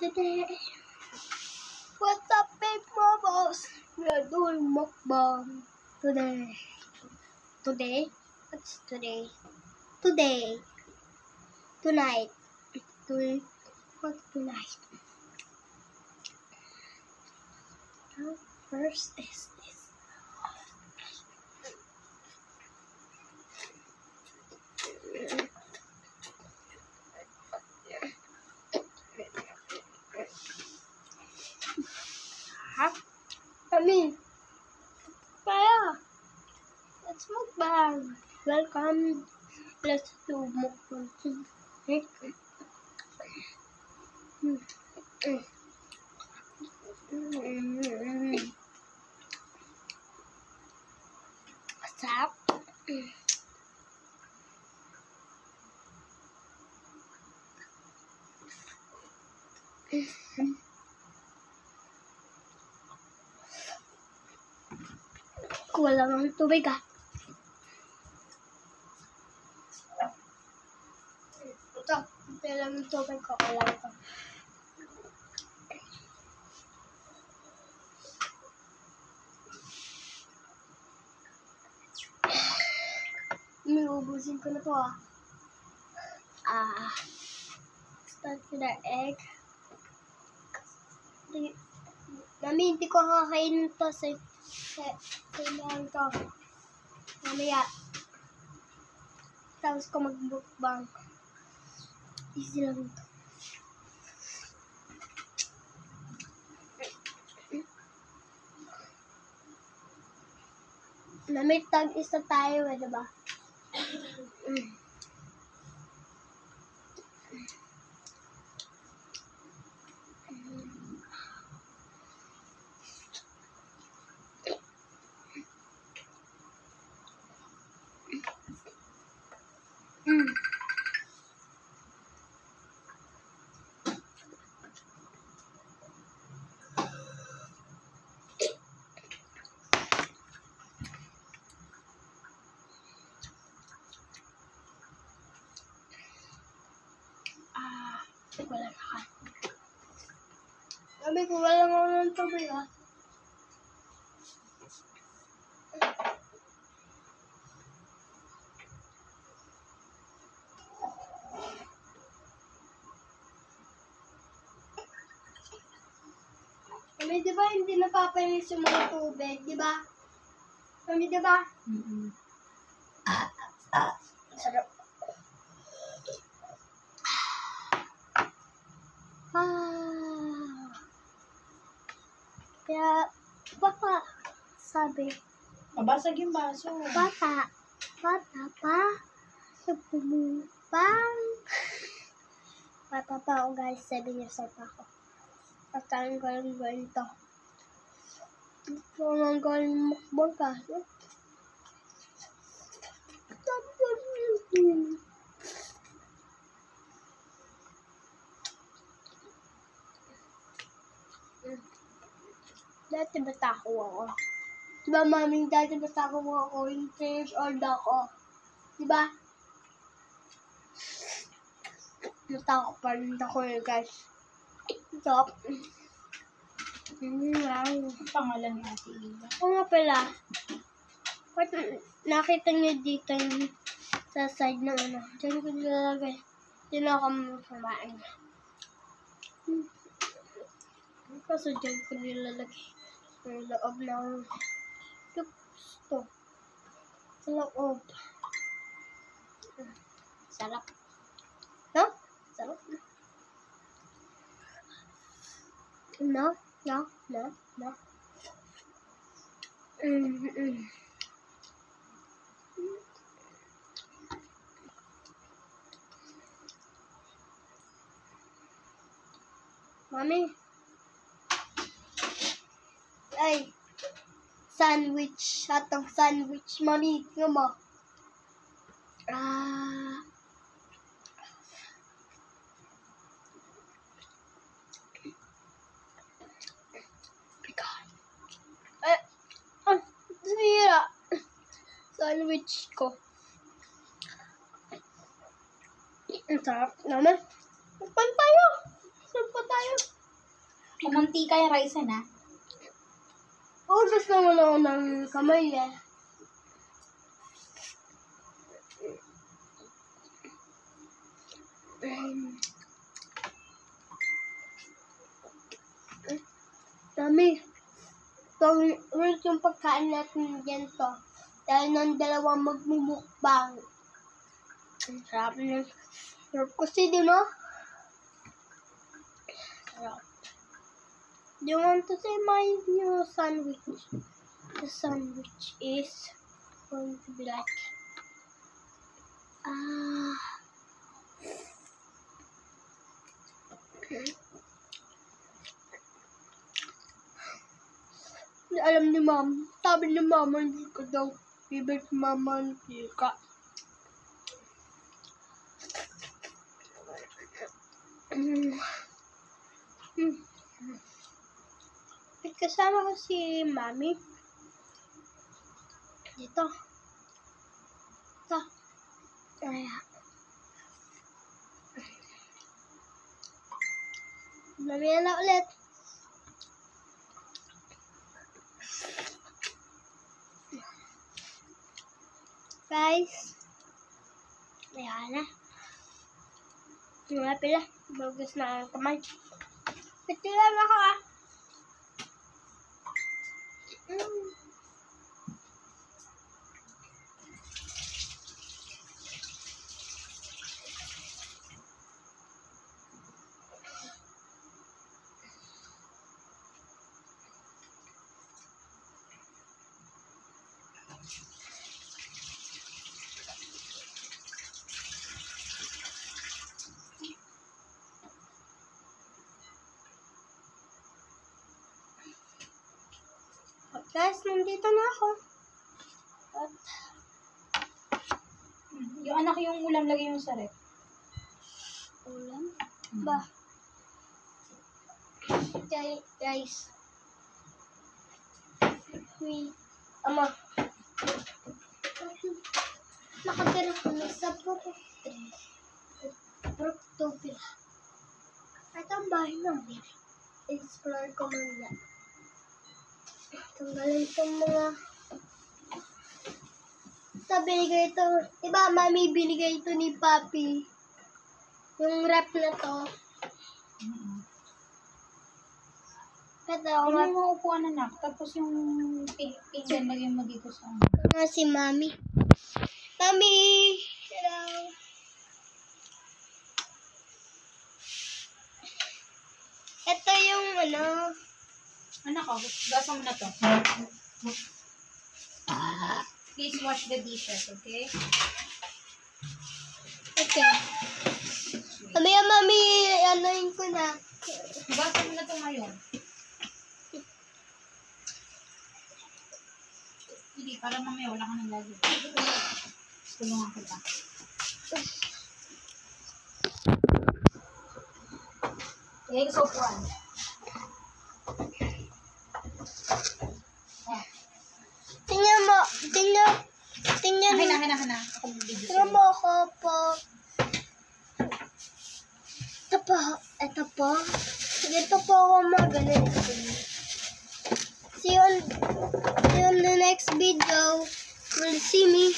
Today, what's up, big mobos? We are doing mukbang today. Today? What's today? Today. Tonight. Doing what tonight? Now, first is this. Kaya, let's mukbang. Welcome. Let's do mukbang. Masarap. Kulang ang tubig ah. Ito, lang yung tubig ko. Kulang ito. Ubusin ko na to ah. Start with the egg. Mami, hindi ko kakainin to sa kailangan to. Mamaya. Tapos ko mag-mukbang. Easy lang ito. Mami, tag-isa tayo eh, diba? Wala na ka. Sabi ko, wala nga ng tubig ah. Kami, di ba hindi napapanis yung mga tubig, di ba? Kami, di ba? Sarap. Kaya, baka, sabi. Mabasag yung baso. Bata pa, nagpumupang. Bata pa ako guys, 7 years old pa ako. At ang galing ito. Kung ang galing mukbang ka, dati bata ako. Diba, mami, dati bata ako yung 3 years old ako. Diba? Bata ako pa rin ako eh, guys. Ito. Wow. Pangalan ni Ate Ila. Oo nga pala. Nakita niyo dito yung sa side ng ano. Diyan ko nilalagay. Diyan ako kumain. Kasi diyan ko nilalagay. Sa loob ng gusto. Sa loob. Sarap. No? Sarap. No. Mami. Ay. Sandwich. Atong sandwich. Mami, tingnan mo. Sira. Sandwich ko. Ang sarap naman. Saan tayo? Mantika yung rice na. Ubus naman ako ng kamay eh. Dami. Favorite yung pagkain natin dyan to. Dahil ng dalawang magmumukbang. Ang sarap na. Sarap kasi, di mo? Sarap. Do you want to say my new sandwich? The sandwich is going to be like... Alam ni Mom, sabi ni Mama, hindi ko daw bibig Mama ng pika. Kasama ko si Mami. Dito. Ito. Ayan. Mamaya na ulit. Guys. Ayan na. Nga pala. Bagus na ang kamay. Pitilan ako ah. Guys, nandito na ako. At, Yung anak yung ulam, lagay mo sa rep. ulam? Ba? Okay, guys. Ama. Nakatira kami sa Proctopia. At ang bahay namin. Explore ko man yan. Tanggalin itong mga... Ito, binigay ito. Diba, Mami, binigay ito ni Papi. Yung rep na to. Ito, Ano yung mga upuan anak? Tapos yung pinggan lagay mo dito sa ano. nga si Mami. Mami! Hello! Ito yung ano... Anak ko, gasa mo na to. Please wash the dishes, okay? Okay. Mamaya, Mami, anoin ko na. Gasa mo na to ngayon. Hindi, para mamaya wala ka nang lagi. Tulungan kita. Lagay ko sa upuan. Tingnan mo. Tingnan. Hina. Ako mag-video Tingnan mo ako po. Ito po. Dito po ako magaling. See you on the next video. Will see me.